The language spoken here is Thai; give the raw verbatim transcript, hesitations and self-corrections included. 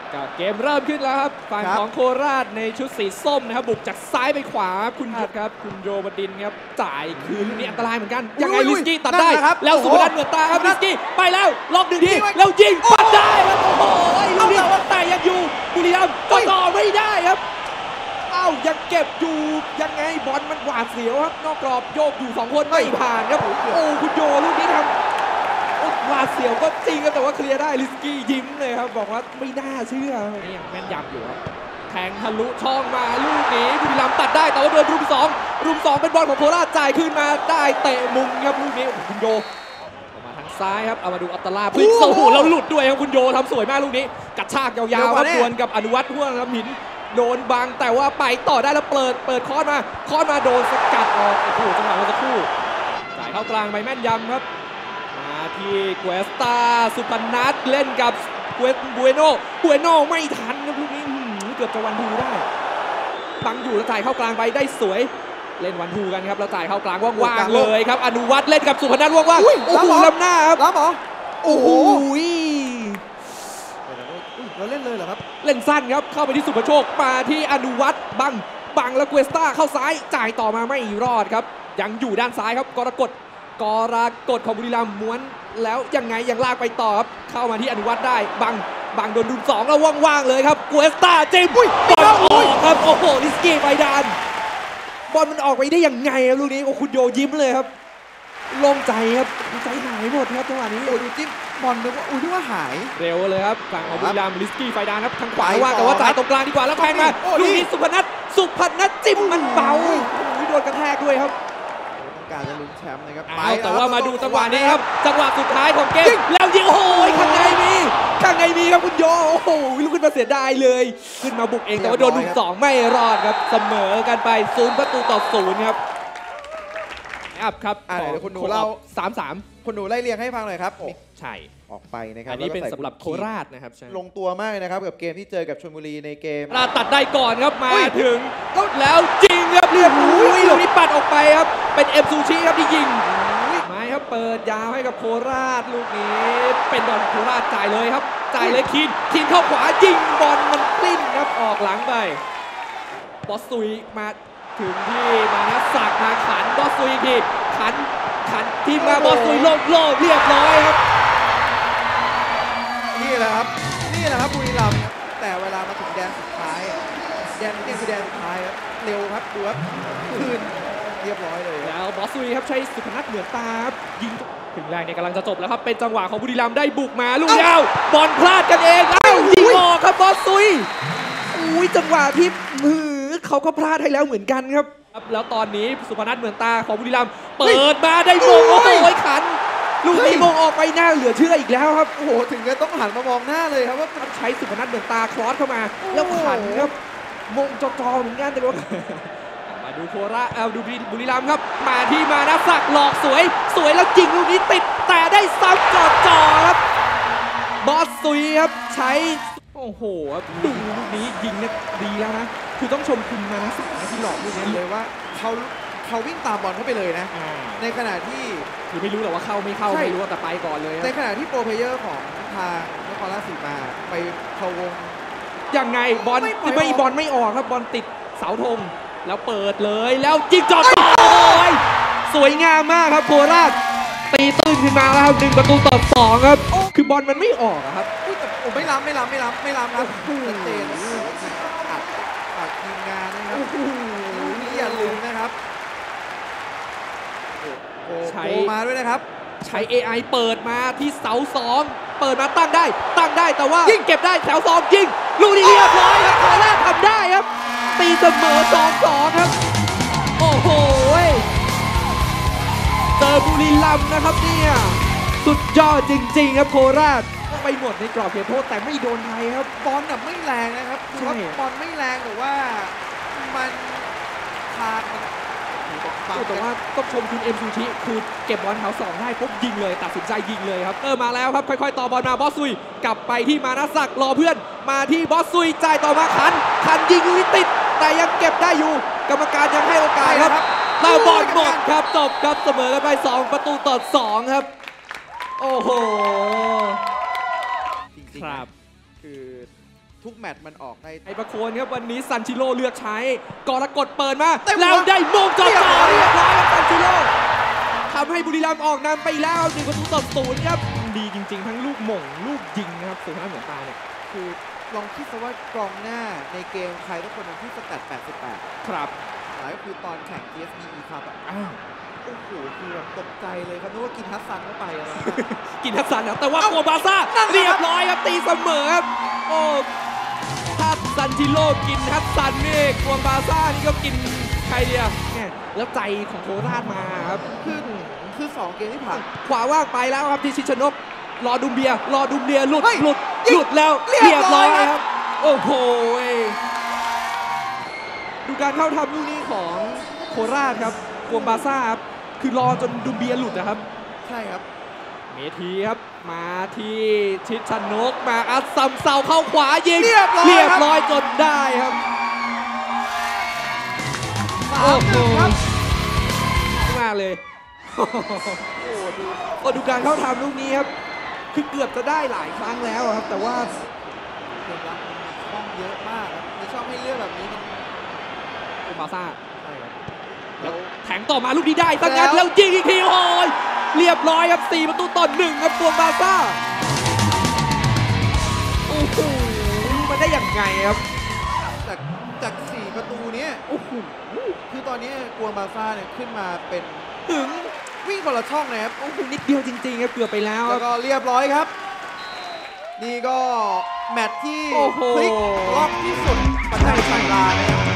เกมเริ่มขึ้นแล้วครับฝั่งของโคราชในชุดสีส้มนะครับบุกจากซ้ายไปขวาคุณยุทธครับคุณโยบดินครับจ่ายคืนลูกนี้อันตรายเหมือนกันยังไงลิสกี้ตัดได้แล้วสุพนัทเหมือนตาครับลิสกี้ไปแล้วล็อกหนึ่งทีแล้วยิงปัดได้ครับโอ้โหลูกนี้แต่ยังอยู่บุรีรัมย์ก็ต่อไม่ได้ครับเอ้ายังเก็บอยู่ยังไงบอลมันหวาดเสียวครับนอกกรอบโยกอยู่สองคนไม่ผ่านครับโอ้คุณโยลูกนี้ทำหวาดเสียวก็จริงครับแต่ว่าเคลียร์ได้ลิสกี้ยิ้มเลยครับบอกว่าไม่น่าเชื่อนี่ยังแม่นยำอยู่ครับแทงทะลุช่องมาลูกนี้บุรีรัมย์ตัดได้แต่ว่าโดนรุมสองรุมสองเป็นบอลของโคราชจ่ายขึ้นมาได้เตะมุมครับลูกนี้คุณโยออกมาทางซ้ายครับเอามาดูอัตลาพลิกโอ้โหแล้วหลุดด้วยครับคุณโยทำสวยมากลูกนี้กัดชากยาวๆครับดวลกับอนุวัฒน์พ่วงครับหินโดนบังแต่ว่าไปต่อได้แล้วเปิดเปิดคอนมาคอนมาโดนสกัดออกโอ้โหจังหวะเมื่อสักครู่จ่ายเข้ากลางไปแม่นยำครับมาที่เกวสตาสุพนัทเล่นกับเกวสบูเอโนบูเอโนไม่ทันครับลูกนี้เกือบจะวันทูได้บังอยู่แล้วจ่ายเข้ากลางไปได้สวยเล่นวันทูกันครับแล้วจ่ายเข้ากลางว่างๆเลยครับอนุวัฒน์เล่นกับสุพนัทว่างๆโอ้โหล้ำหน้าครับล้ำเหรอโอ้โหเราเล่นเลยเหรอครับเล่นสั้นครับเข้าไปที่สุภโชคมาที่อนุวัฒน์บังบังแล้วเกวสตาเข้าซ้ายจ่ายต่อมาไม่รอดครับยังอยู่ด้านซ้ายครับกรกฎกรกฎของบุรีรัมย์ม้วนแล้วยังไงยังลากไปต่อครับเข้ามาที่อนุวัฒน์ได้บังบังโดนรุมสองแล้วว่างๆเลยครับเกวสตาจิ้มบอลออกครับโอ้โหลิสกี้ไปดานบอลมันออกไปได้ยังไงครับลูกนี้โอ้คุณโยยิ้มเลยครับโล่งใจครับใจหายหมดครับจังหวะนี้โอ้ดูจิ้มบอลนึกว่าอุ้ยนึกว่าหายเร็วเลยครับฝั่งของบุรีรัมย์ลิสกี้ไฟดานครับทางขวาว่างแต่ว่าจ่ายตรงกลางดีกว่าแล้วแทงมาลูกนี้สุพนัทสุพนัทจิ้มมันเบาโดนกระแทกด้วยครับการจะลุ้นแชมป์นะครับแต่ว่ามาดูจังหวะนี้ครับจังหวะสุดท้ายของเกมแล้วยิงโอ้ยข้างในมีข้างในมีครับคุณโยโอ้โหลุกขึ้นมาเสียดายเลยขึ้นมาบุกเองแต่ว่าโดนลุกสองไม่รอดครับเสมอกันไปศูนย์ประตูต่อศูนย์ครับอัพครับเดี๋ยวคุณหนูเล่าสามสามคุณหนูไล่เรียงให้ฟังหน่อยครับใช่ออกไปนะครับอันนี้เป็นสำหรับโคราชนะครับลงตัวมากนะครับกับเกมที่เจอกับชลบุรีในเกมราตัดได้ก่อนครับมาถึงแล้วจริงครับเรียบร้อยลูกนี้ปัดออกไปครับเป็นเอ็มซูชิครับที่ยิงไม้ครับเปิดยาวให้กับโคราชลูกนี้เป็นบอลโคราชจ่ายเลยครับจ่ายเลยคีนคีนเข้าขวายิงบอลมันกลิ้นครับออกหลังไปบอสซุยมาถึงที่มานะสักมาขันบอสซุยทีขันขันทีมมาบอสซุยโลกโลกเรียบร้อยครับนี่แหละครับนี่แหละครับบุรีรัมย์แต่เวลามาถึงแดนสุดท้ายแดนนี่คือแดนสุดท้ายครับเร็วครับดูครับคืนเรียบร้อยเลยแล้วบอสซุยครับใช้สุพนัทเหมือนตายิงถึงแรกเนี่ยกำลังจะจบแล้วครับเป็นจังหวะของบุรีรัมย์ได้บุกมาลูกยาวบอลพลาดกันเองเอ้ายิงออกครับบอสซุยอุ้ยจังหวะที่มือเขาก็พลาดให้แล้วเหมือนกันครับแล้วตอนนี้สุพนัทเหมือนตาของบุรีรัมย์เปิดมาได้มงโอ้โหขันลูกนี้มงออกไปหน้าเหลือเชื่ออีกแล้วครับโอ้โหถึงจะต้องหันมามองหน้าเลยครับว่าใช้สุพนัทเหมือนตาคลอสเข้ามาแล้วขันครับมงจอจอเหมือนกันแต่ว่ามาดูโคราชเอาดูบุรีรัมย์ครับมาที่มานะสักหลอกสวยสวยแล้วจริงลูกนี้ติดแต่ได้ซ้ำจอจอครับบอสซุยครับใช้โอ้โหดูลูกนี้ยิงเนี่ยดีแล้วนะคือต้องชมคุณมานะสักที่หลอกลูกนี้เลยว่าเขาเขาวิ่งตามบอลเข้าไปเลยนะในขณะที่คือไม่รู้หรอกว่าเข้าไม่เข้าไม่รู้แต่ไปก่อนเลยในขณะที่โปรเพลเยอร์ของทางนครราชสีมาไปพะวงยังไงบอลไม่บอลไม่ออกครับบอลติดเสาธงแล้วเปิดเลยแล้วยิงจอดโอ้ยสวยงามมากครับโคราชตีตื้นขึ้นมาแล้วครับหนึ่งประตูต่อสองครับคือบอลมันไม่ออกครับผมไม่ล้ำไม่ล้ำไม่ล้ำไม่ล้ำครับชัดเจนอัดอัดทีมงานนะครับนี่อย่าลืมนะครับใช้มาด้วยนะครับใช้ เอ ไอ เปิดมาที่เสาสองเปิดมาตั้งได้ตั้งได้แต่ว่ายิงเก็บได้แถวสองยิงลูกนี้เรียบร้อยครับโคราชทำได้ครับตีเสมอ สองสอง ครับโอ้โหเจอบุรีรัมย์นะครับเนี่ยสุดยอดจริงๆครับโคราชไปหมดในกรอบเขตโทษแต่ไม่โดนไทยครับบอลน่ะไม่แรงนะครับใช่บอลไม่แรงแต่ว่ามันขาดแต่ว่าต้องชมคุณเอ็มซูชิคือเก็บบอลแถวสองได้ปุ๊บยิงเลยตัดสินใจยิงเลยครับเออมาแล้วครับค่อยๆต่อบอลมาบอสซุยกลับไปที่มานะศักดิ์รอเพื่อนมาที่บอสซุยจ่ายต่อมาขันขันยิงลูกนี้ติดแต่ยังเก็บได้อยู่กรรมการยังให้โอกาสครับแล้วบอลหมดครับจบครับเสมอกันไปสองประตูต่อสองครับโอ้โหจริงๆครับคือทุกแมตช์มันออกได้ไอ้ประโคนครับวันนี้ซันชิโร่เลือกใช้กรกฎเปิดมาเต็มหัวแล้วได้โมงจ่อจ่อเรีเรียยบบ ร้ร้ออย ยครับซันชิโร่ทำให้บุรีรัมย์ออกนำไปแล้วหนึ่งประตูต่อศูนย์ครับดีจริง ๆ ทั้งลูกหม่งลูกยิงนะครับสุดท้ายเหมือนตาเนี่ยคือลองคิดซะว่ากองหน้าในเกมใครทุกคนที่สแตทแปดสิบแปดครับหลายก็คือตอนแข่ง ที เอส บี อี ครับอะอ้าวโอ้โหคือแบบตกใจเลยครับนึกว่ากินฮัสซันเข้าไปอะไรนะกินทัศน์นะแต่ว่าเอ้าโกบาซ่านั่นแหละครับเรียบร้อยครับตีเสมอครับโอ้ถ้าซันชิโร่กินทัศน์นี่โกบาซ่านี่ก็กินใครเดียวเนี่ยแล้วใจของโคราชมาครับคือคือสองเกมที่ผ่านขวาว่างไปแล้วครับที่ชิชนกรอดุมเบียร์รอดุมเบียร์หลุดเฮ้ยหลุดยิงหลุดแล้วเรีเรียยบบ ร้ร้ออย ยคครัรับ บโอ้โหดูการเข้าทำลูกนี้ของโคราชครับกวงบาซ่าครับคือรอจนดุมเบียร์หลุดนะครับใช่ครับเมทีครับมาที่ชิดชนกมาอัดซัมเซาเข้าขวายิงเรียบร้อยเรียบครับร้อยจนได้ครับสามหนึ่งครับมากเลยโอ้ดูโอ้ดูการเข้าทำลูกนี้ครับคือเกือบจะได้หลายครั้งแล้วครับ แต่ว่าเกมรับมันช่องเยอะมากครับในช่องให้เลือกแบบนี้มันโอบาซ่าใช่ครับแล้แล้ว วแทงต่อมาลูกนี้ได้ตั้งงั้นแล้แล้ว วยิงอีกทีโอ้ยเรียบร้อยครับสี่ประตูต่อหนึ่งครับตัวบาซ่าโอ้โหมันได้อย่างไงครับจากจากสี่ประตูเนี้ยโอ้โหคือตอนนี้กวงบาซ่าเนี่ยขึ้นมาเป็นถึงวิ่งคนละช่องนะครับโอ้โหนิดเดียวจริงๆครับเกือบไปแล้วคแล้รัวบก็เรียบร้อยครับ นี่ก็แมตช์ที่โอ้โหพลิกล็อกที่สุดประเทศไทยลานะครับ